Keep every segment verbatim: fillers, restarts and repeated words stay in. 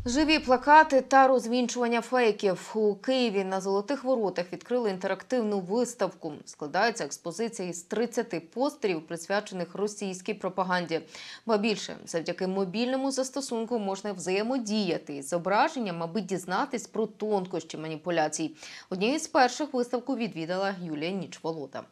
Живі плакати та розвінчування фейків. У Києві на Золотих Воротах відкрили інтерактивну виставку. Складається експозиція із тридцяти постерів, присвячених російській пропаганді. Ба більше, завдяки мобільному застосунку можна взаємодіяти із зображенням, аби дізнатись про тонкощі маніпуляцій. Однією з перших виставку відвідала Юлія Нічволода.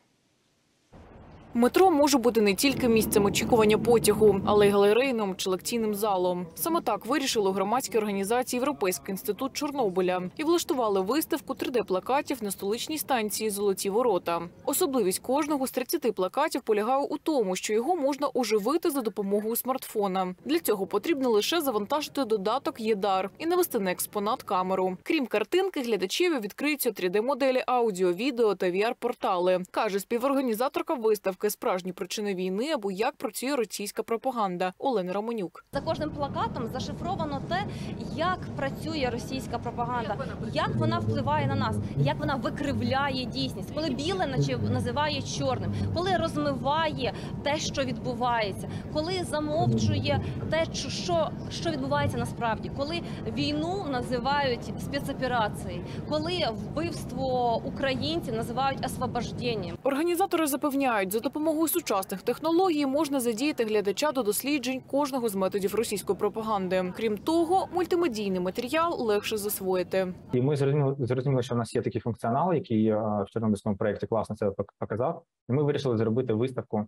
Метро може бути не тільки місцем очікування потягу, але й галерейним чи лекційним залом. Саме так вирішили у громадській організації «Європейський інститут Чорнобиля» і влаштували виставку три де-плакатів на столичній станції «Золоті Ворота». Особливість кожного з тридцяти плакатів полягає у тому, що його можна оживити за допомогою смартфона. Для цього потрібно лише завантажити додаток «ЄДАР» і навести на експонат камеру. Крім картинки, глядачеві відкриються три де-моделі аудіо, відео та ві ар-портали, каже співорганізаторка виставки «Справжні причини війни» або «Як працює російська пропаганда» Олена Романюк. За кожним плакатом зашифровано те, як працює російська пропаганда, як вона впливає на нас, як вона викривляє дійсність, коли біле наче називає чорним, коли розмиває те, що відбувається, коли замовчує те, що, що відбувається насправді, коли війну називають спецоперацією, коли вбивство українців називають освобожденням. Організатори запевняють, за допомогою сучасних технологій можна задіяти глядача до досліджень кожного з методів російської пропаганди. Крім того, мультимедійний матеріал легше засвоїти. І ми зрозуміли, зрозуміли, що в нас є такий функціонал, який в Чорнобильському проєкті класно це показав. І ми вирішили зробити виставку,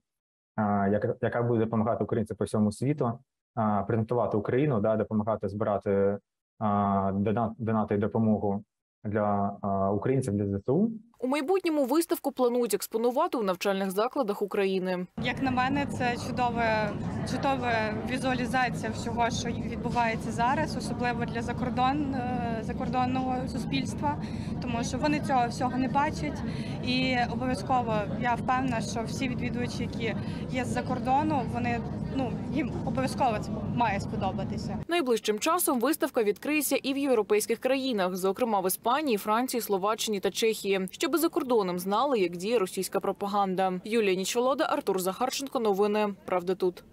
яка буде допомагати українцям по всьому світу, презентувати Україну, допомагати збирати донати і допомогу для українців, для зе те у. У майбутньому виставку планують експонувати у навчальних закладах України. Як на мене, це чудова, чудова візуалізація всього, що відбувається зараз, особливо для закордон, закордонного суспільства, тому що вони цього всього не бачать. І обов'язково я впевнена, що всі відвідувачі, які є з-за кордону, вони, ну, їм обов'язково це має сподобатися. Найближчим часом виставка відкриється і в європейських країнах, зокрема в Іспанії, Франції, Словаччині та Чехії, щоб за кордоном знали, як діє російська пропаганда. Юлія Нічволода, Артур Захарченко. Новини. Правда тут.